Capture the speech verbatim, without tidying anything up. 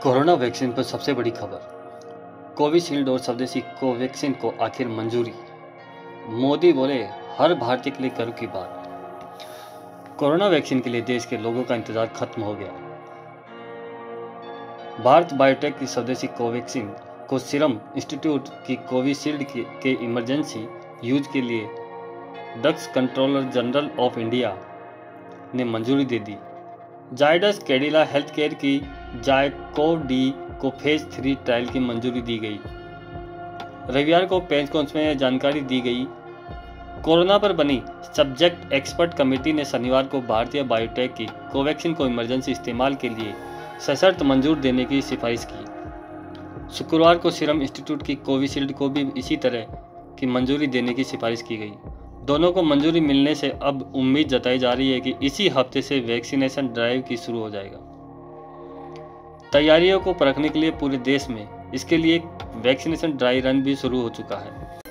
Corona vaccine पर सबसे बड़ी खबर, कोविशील्ड और स्वदेशी कोवैक्सीन को आखिर मंजूरी। मोदी बोले, हर भारतीय के लिए गर्व की बात। कोरोना वैक्सीन के लिए देश के लोगों का इंतजार खत्म हो गया। भारत बायोटेक की स्वदेशी कोवैक्सीन को सीरम इंस्टीट्यूट की कोविशील्ड के, के इमरजेंसी यूज के लिए drugs controller general of India ने मंजूरी दे दी। जायडस कैडिला हेल्थ केयर की जायकोव डी को फेज थ्री ट्रायल की मंजूरी दी गई। रविवार को प्रेस कॉन्फ्रेंस में यह जानकारी दी गई। कोरोना पर बनी सब्जेक्ट एक्सपर्ट कमेटी ने शनिवार को भारतीय बायोटेक की कोवैक्सीन को इमरजेंसी इस्तेमाल के लिए सशर्त मंजूर देने की सिफारिश की। शुक्रवार को सीरम इंस्टीट्यूट की कोविशील्ड को भी इसी तरह की मंजूरी देने की सिफारिश की गई। दोनों को मंजूरी मिलने से अब उम्मीद जताई जा रही है कि इसी हफ्ते से वैक्सीनेशन ड्राइव की शुरू हो जाएगा। तैयारियों को परखने के लिए पूरे देश में इसके लिए एक वैक्सीनेशन ड्राई रन भी शुरू हो चुका है।